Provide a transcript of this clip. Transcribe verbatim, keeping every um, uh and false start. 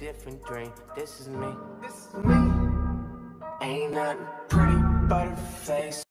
different dream. This is me. This is me. Ain't nothing pretty but her face.